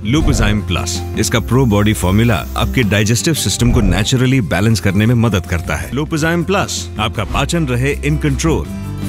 लुपिजाइम plus, इसका pro body formula आपके digestive system को नेचुरली बैलेंस करने में मदद करता है। लुपिजाइम प्लस, आपका पाचन रहे इन कंट्रोल।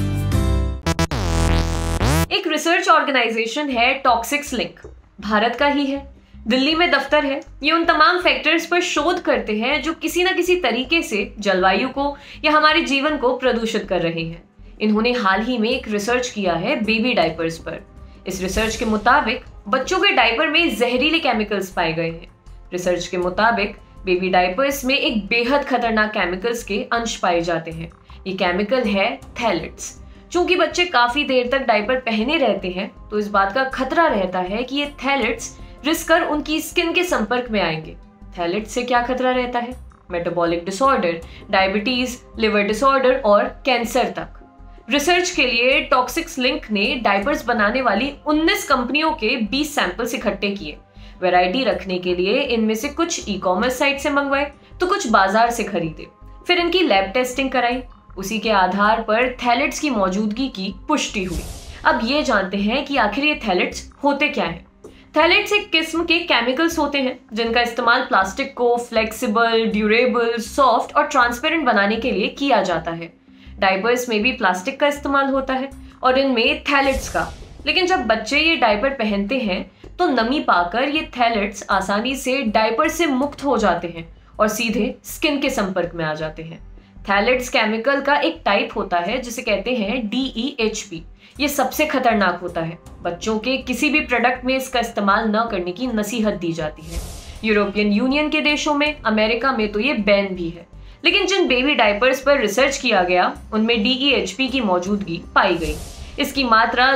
एक रिसर्च ऑर्गेनाइजेशन है टॉक्सिक्स लिंक, भारत का ही है, दिल्ली में दफ्तर है। ये उन तमाम फैक्टर्स पर शोध करते हैं जो किसी न किसी तरीके से जलवायु को या हमारे जीवन को प्रदूषित कर रहे हैं। इन्होंने हाल ही में एक रिसर्च किया है बेबी डायपर्स पर। इस रिसर्च के मुताबिक बच्चों के डायपर में जहरीले केमिकल्स पाए गए हैं। रिसर्च के मुताबिक बेबी डायपर्स में एक बेहद खतरनाक केमिकल्स के अंश पाए जाते हैं। ये केमिकल है थैलेट्स। चूंकि बच्चे काफी देर तक डायपर पहने रहते हैं, तो इस बात का खतरा रहता है कि ये थैलेट्स रिस्क कर उनकी स्किन के संपर्क में आएंगे। थैलेट्स से क्या खतरा रहता है? Metabolic disorder, diabetes, liver disorder और कैंसर तक। रिसर्च के लिए टॉक्सिक्स लिंक ने डायपर्स बनाने वाली 19 कंपनियों के 20 सैंपल्स इकट्ठे किए। वैरायटी रखने के लिए इनमें से कुछ ई कॉमर्स साइट से मंगवाए तो कुछ बाजार से खरीदे। फिर इनकी लैब टेस्टिंग कराई। उसी के आधार पर थैलेट्स की मौजूदगी की पुष्टि हुई। अब ये जानते हैं कि आखिर ये थैलेट्स होते क्या हैं। थैलेट्स एक किस्म के केमिकल्स होते हैं जिनका इस्तेमाल प्लास्टिक को फ्लेक्सिबल, ड्यूरेबल, सॉफ्ट और ट्रांसपेरेंट बनाने के लिए किया जाता है। डायपर्स में भी प्लास्टिक का इस्तेमाल होता है और इनमें थैलेट्स का। लेकिन जब बच्चे ये डायपर पहनते हैं तो नमी पाकर ये थैलेट्स आसानी से डायपर से मुक्त हो जाते हैं और सीधे स्किन के संपर्क में आ जाते हैं। थैलेट्स केमिकल का एक टाइप होता है जिसे कहते हैं DEHP। ये सबसे खतरनाक होता है। बच्चों के किसी भी प्रोडक्ट में इसका इस्तेमाल न करने की नसीहत दी जाती है। यूरोपियन यूनियन के देशों में, अमेरिका में तो ये बैन भी है। लेकिन जिन बेबी डायपर्स पर रिसर्च किया गया उनमें DEHP की मौजूदगी पाई गई। इसकी मात्रा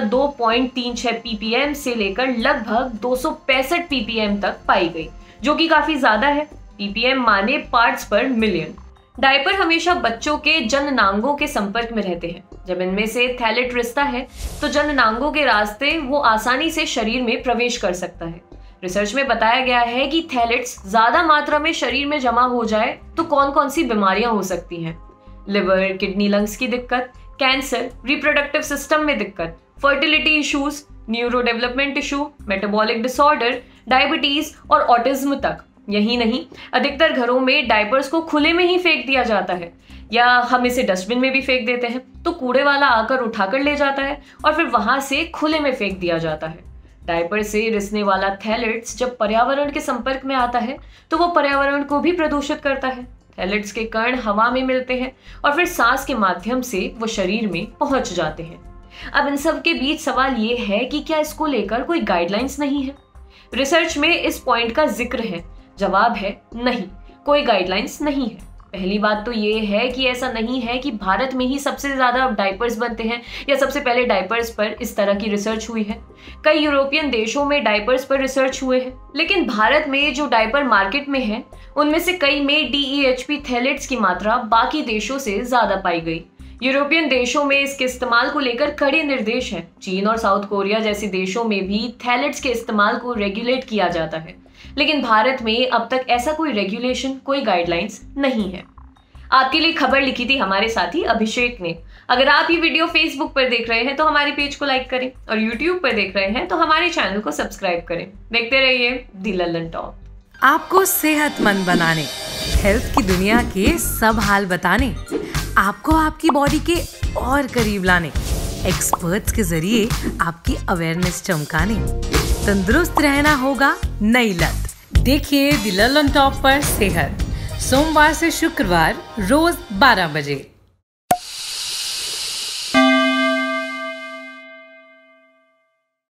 2.36 ppm से लेकर लगभग 265 ppm तक पाई गई, जो कि काफी ज्यादा है। ppm माने पार्ट्स पर मिलियन। डायपर हमेशा बच्चों के जननांगों के संपर्क में रहते हैं। जब इनमें से थैलेट रिश्ता है तो जननांगों के रास्ते वो आसानी से शरीर में प्रवेश कर सकता है। रिसर्च में बताया गया है कि थैलेट्स ज्यादा मात्रा में शरीर में जमा हो जाए तो कौन कौन सी बीमारियां हो सकती हैं। लिवर, किडनी, लंग्स की दिक्कत, कैंसर, रिप्रोडक्टिव सिस्टम में दिक्कत, fertility issues, neuro development issue, metabolic disorder, diabetes और ऑटिज्म तक। यही नहीं, अधिकतर घरों में डायपर्स को खुले में ही फेंक दिया जाता है या हम इसे डस्टबिन में भी फेंक देते हैं तो कूड़े वाला आकर उठाकर ले जाता है और फिर वहां से खुले में फेंक दिया जाता है। डायपर से रिसने वाला थैलेट्स जब पर्यावरण के संपर्क में आता है तो वो पर्यावरण को भी प्रदूषित करता है। थैलेट्स के कण हवा में मिलते हैं और फिर सांस के माध्यम से वो शरीर में पहुंच जाते हैं। अब इन सब के बीच सवाल ये है कि क्या इसको लेकर कोई गाइडलाइंस नहीं है? रिसर्च में इस पॉइंट का जिक्र है। जवाब है नहीं, कोई गाइडलाइंस नहीं है। पहली बात तो ये है कि ऐसा नहीं है कि भारत में ही सबसे ज्यादा डायपर्स बनते हैं या सबसे पहले डायपर्स पर इस तरह की रिसर्च हुई है। कई यूरोपियन देशों में डायपर्स पर रिसर्च हुए हैं, लेकिन भारत में जो डायपर मार्केट में है उनमें से कई में DEHP थैलेट्स की मात्रा बाकी देशों से ज्यादा पाई गई। यूरोपियन देशों में इसके इस्तेमाल को लेकर कड़े निर्देश हैं। चीन और साउथ कोरिया जैसे देशों में भी थैलेट्स के इस्तेमाल को रेगुलेट किया जाता है, लेकिन भारत में अब तक ऐसा कोई रेगुलेशन, कोई गाइडलाइंस नहीं है। आपके लिए खबर लिखी थी हमारे साथी अभिषेक ने। अगर आप ये वीडियो फेसबुक पर देख रहे हैं तो हमारे पेज को लाइक करें और यूट्यूब पर देख रहे हैं तो हमारे चैनल को सब्सक्राइब करें। देखते रहिए दी लल्लन टॉप। आपको सेहतमंद बनाने, हेल्थ की दुनिया के सब हाल बताने, आपको आपकी बॉडी के और करीब लाने, एक्सपर्ट्स के जरिए आपकी अवेयरनेस चमकाने, तंदुरुस्त रहना होगा नई लत। देखिए दी लल्लन टॉप पर सेहत, सोमवार से शुक्रवार रोज 12 बजे।